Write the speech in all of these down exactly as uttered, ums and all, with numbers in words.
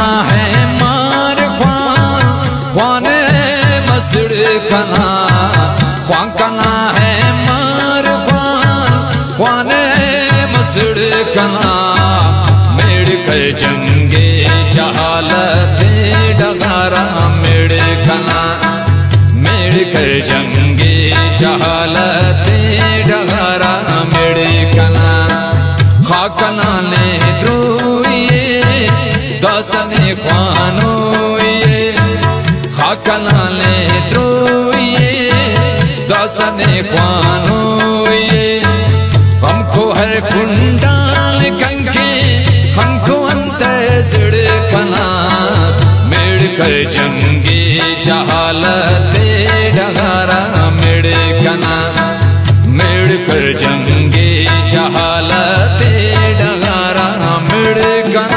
कना है मार ख्वान ख्वान मसड़ कना ख्वान कना है मार ख्वान ख्वान मसड़ कना मेड़ कर जंगे जहालत डगारा मेड़ कना मेड़ कर जंगे जहालत डगारा मेड़ कना खाकना ने द्रोये दासने ख्वानोये खाकना ने द्रोये दासने ख्वानोये हमको हर कुंडाल कंके हमको अंत सिड़कना मेड़ कर जंगे जहालत डगारा मेड़ कना मेड़ कर जंगे जहालत डगारा मेड़ कना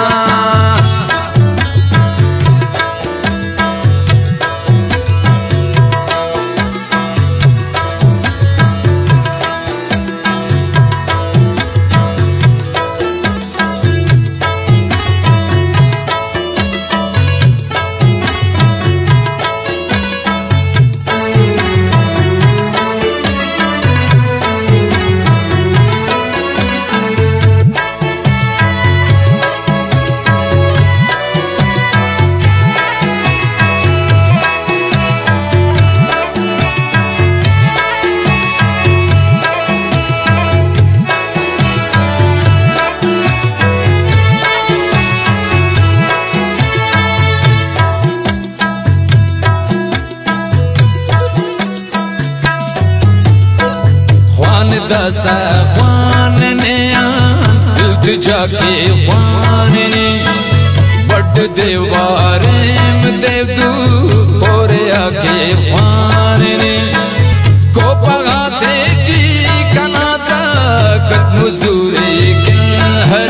दस ख्वान ने इल्तिजा के ख्वान ने बड़ देवारे में देव दू और आके ख्वान ने को पगाते की कनाता कद मजूरी किन हर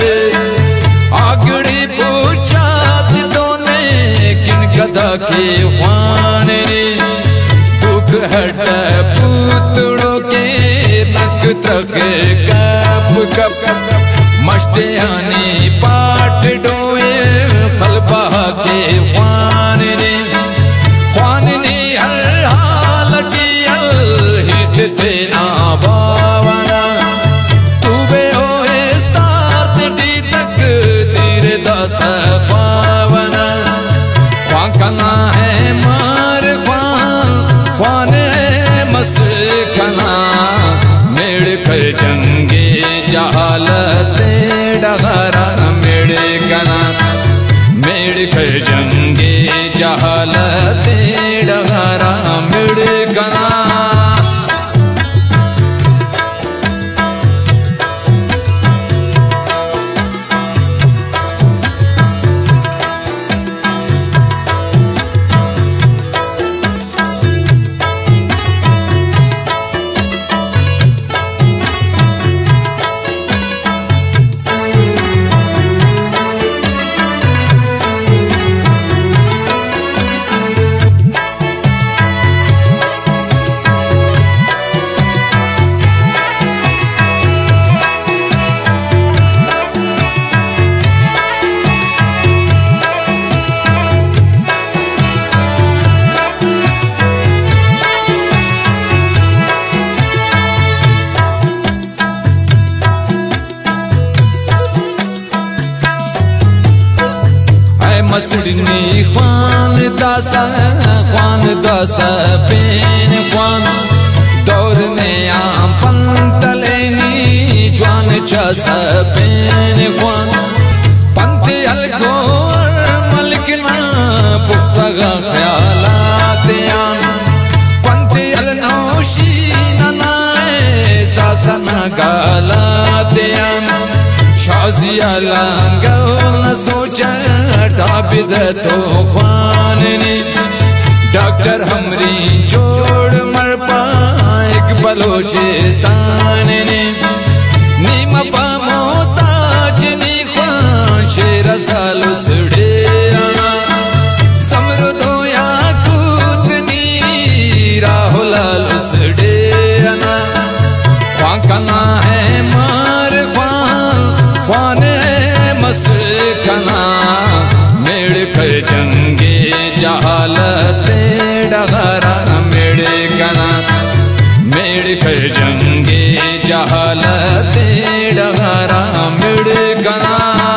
आगड़ी पूछात दोने किन कदा के ख्वान ने दुख हट पुतड़ों के तक कप कप मस्तियानी पाट डोए खलबा के ख्वान ने ख्वान ने हर हाल की हित थे ना बावना तू बे हो स्तार्त डी तक तीर दस पावना ख्वान कना है मार ख्वान ख्वान मस कना मेड़ कर जंगे जहालत डगारा मेड़ कना मेड़ कर जंगे जहालत डगारा मेड़ कना मसड़नी ख्वान दासा ख्वान दासा पेन ख्वान दौर में आम पंतलेनी ज्वान चसा पेन ख्वान पंत अलगो मलकना पुख्तगा ख्यालात आम पंत अलनौशी ननाए सासना गालात आम शाजिया लांगो न सोचा डाबिद तो ख्वान ने डॉक्टर हमरी जोड़ मर पाएक बलोचिस्तान ने नीम पामोताज नी ख्वान शेर साल सुड़े आना समरुदो या कूतनी राहुलाल सुड़े आना ख्वान कना है मार ख्वान ख्वान मस कना मेड़ कर जंगे जहालत डगरा मिड़ गना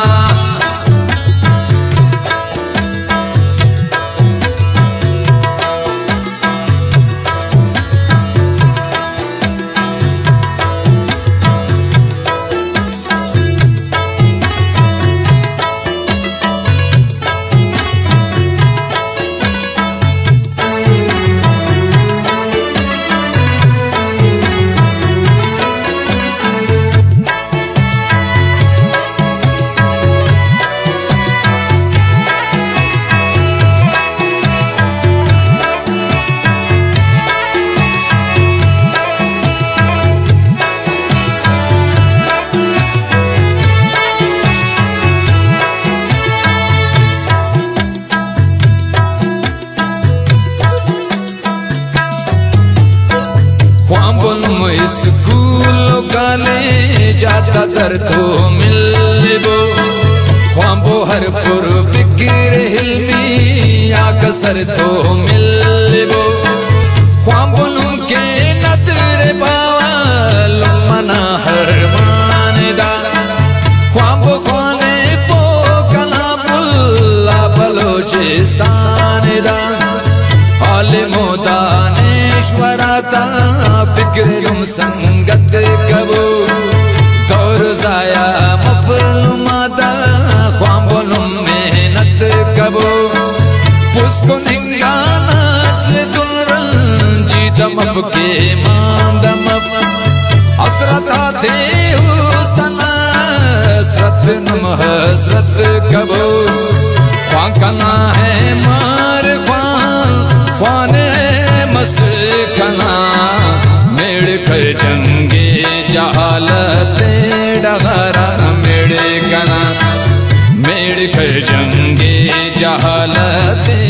स्कूल काले जाता दर तो मिलबो ख्वाबो हर पुर फिक्र हिलमी या कसर तो मिलबो ख्वाबो के नदर पावल मना हर मानदा ख्वाबो खाने पो कना पुल्ला बलोचिस्तान दा आले मोदानेश्वराता फिक्र संगत कबो दौर जाया मफलुमादा ख्वाबों मेहनत कबो पुस्को निंगा नस्ल दुलरन जीत मफ के मांदा मफ हसरत आते उस्तना हसरत नम हसरत कबो ख्वां कना है मार ख्वां ख्वाने मस्कना मेड़ कर जंगे जहालत डगरा मेड़ गना मेड़ कर जंगे जहालत